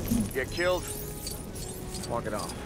Get killed, walk it off.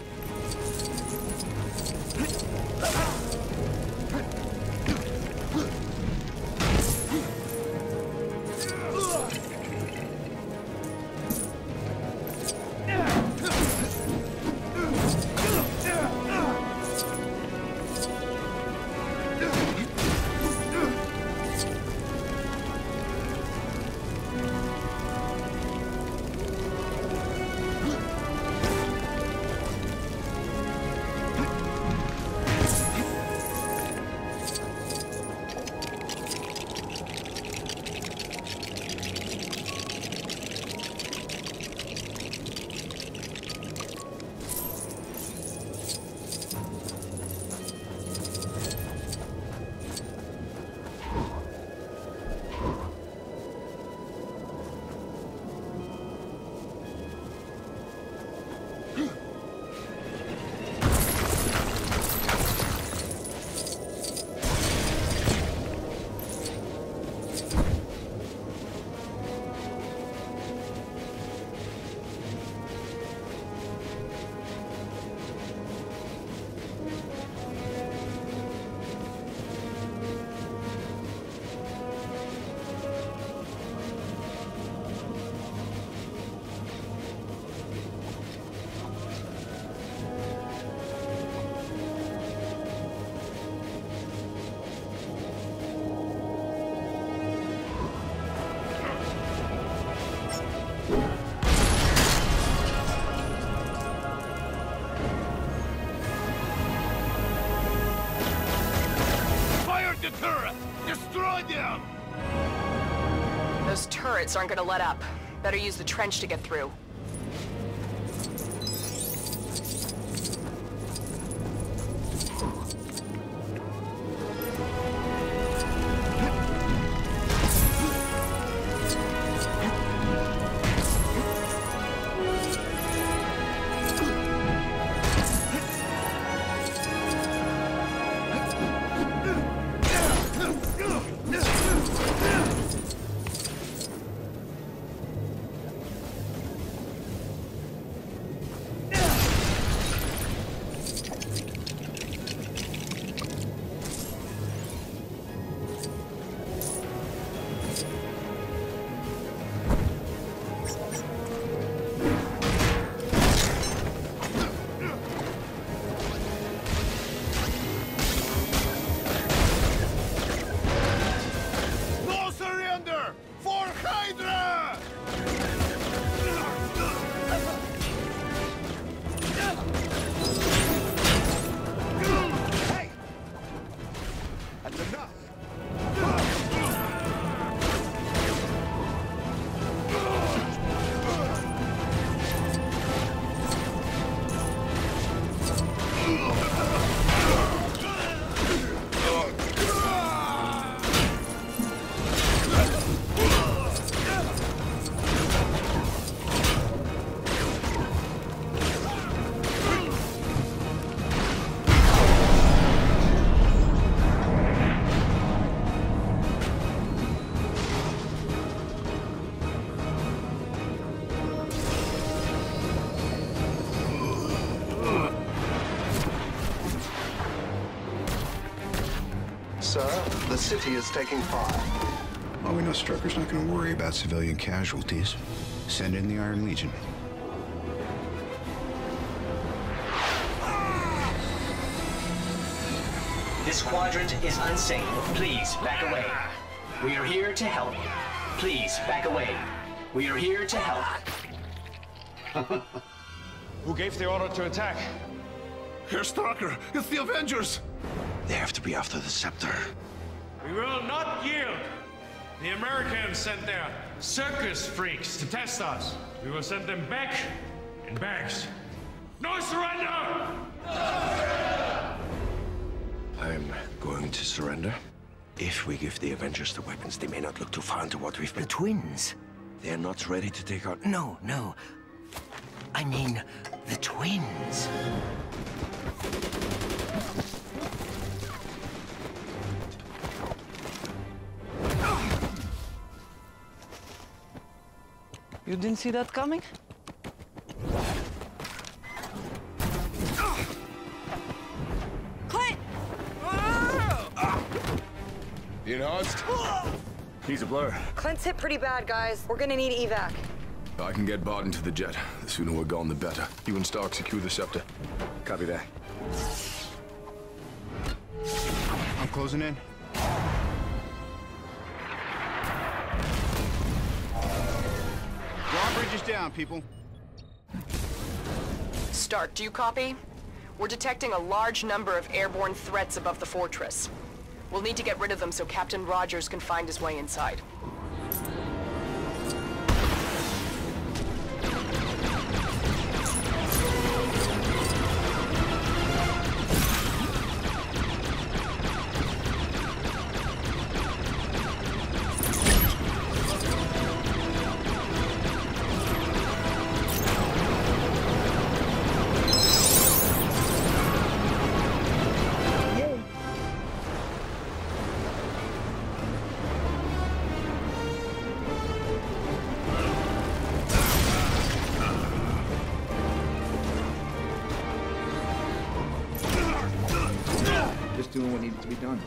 Those turrets aren't gonna let up. Better use the trench to get through. Sir, the city is taking fire. Well, we know Strucker's not going to worry about civilian casualties. Send in the Iron Legion. This quadrant is unsafe. Please, back away. We are here to help. Please, back away. We are here to help. Who gave the order to attack? Herr Strucker, it's the Avengers! They have to be after the scepter. We will not yield. The Americans sent their circus freaks to test us. We will send them back in bags. No surrender! I'm going to surrender. If we give the Avengers the weapons, they may not look too far into what we've been. The twins? They're not ready to take out... No. I mean, the twins. You didn't see that coming? Enhanced? He's a blur. Clint's hit pretty bad, guys. We're gonna need evac. I can get Barton to the jet. The sooner we're gone, the better. You and Stark secure the scepter. Copy that. I'm closing in. Drawbridge is down, people. Stark, do you copy? We're detecting a large number of airborne threats above the fortress. We'll need to get rid of them so Captain Rogers can find his way inside. Just doing what needed to be done.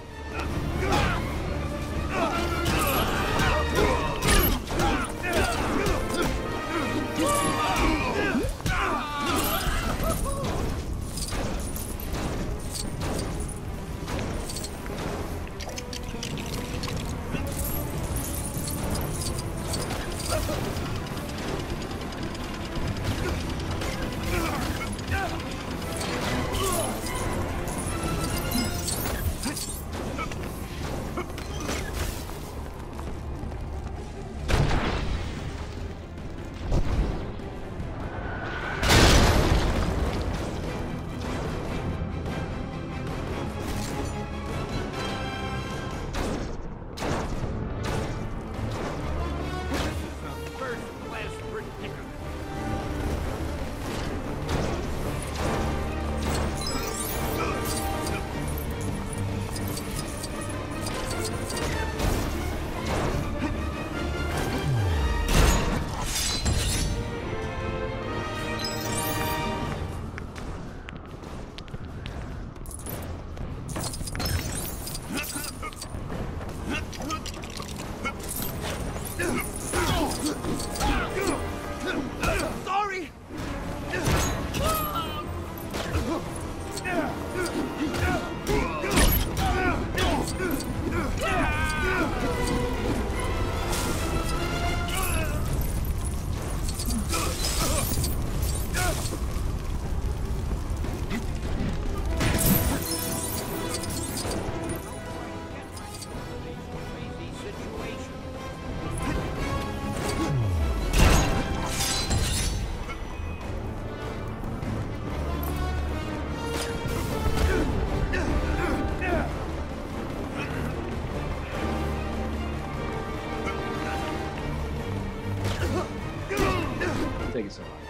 Thank you so much.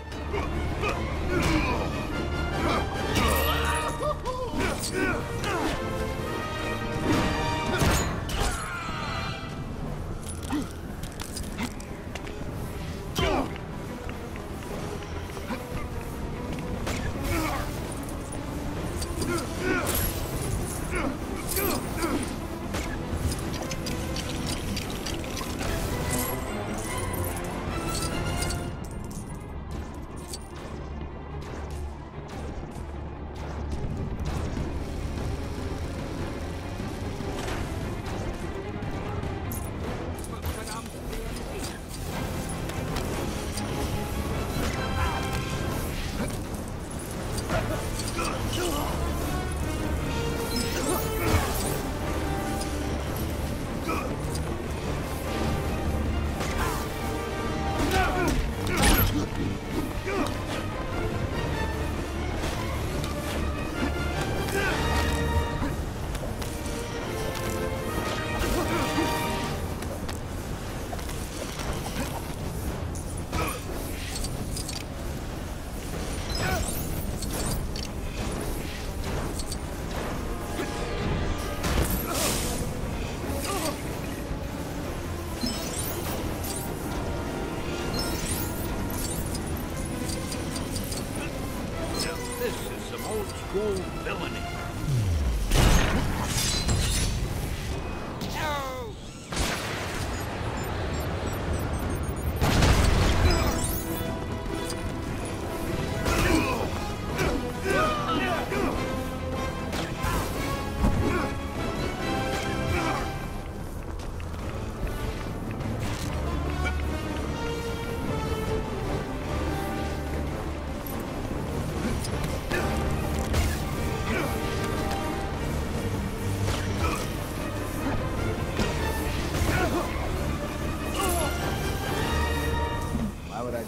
This is some old school villainy.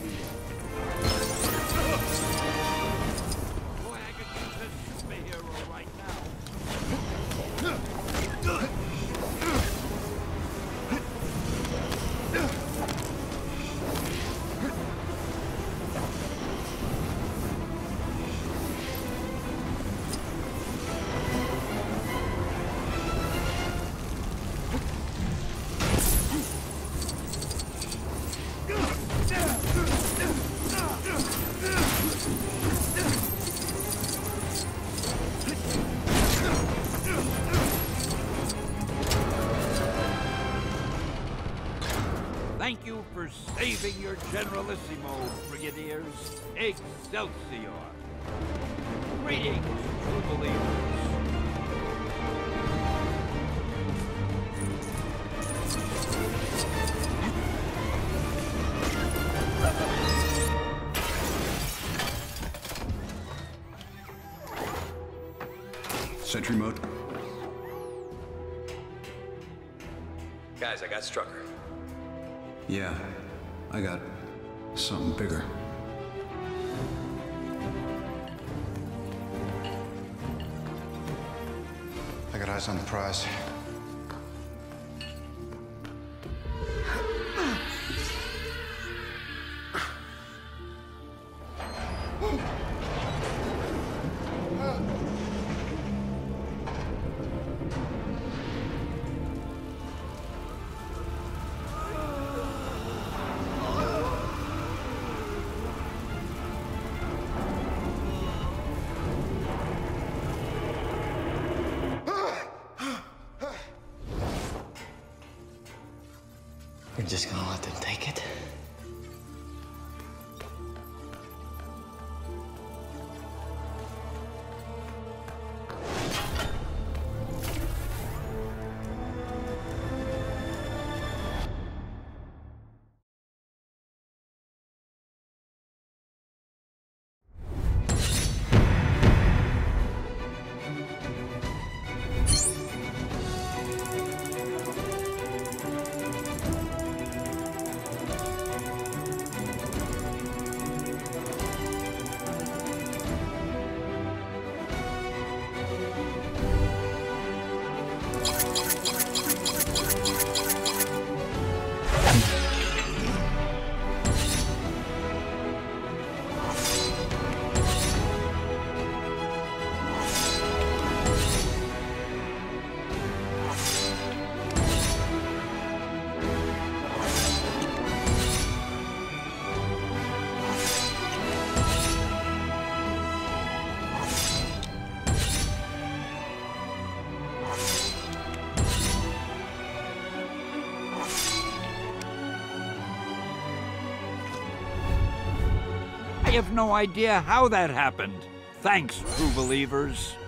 Thank you for saving your Generalissimo, Brigadiers. Excelsior! Greetings, true believers. Sentry mode. Guys, I got Strucker. Yeah, I got something bigger. I got eyes on the prize. You're just gonna let them take it? I have no idea how that happened. Thanks, true believers.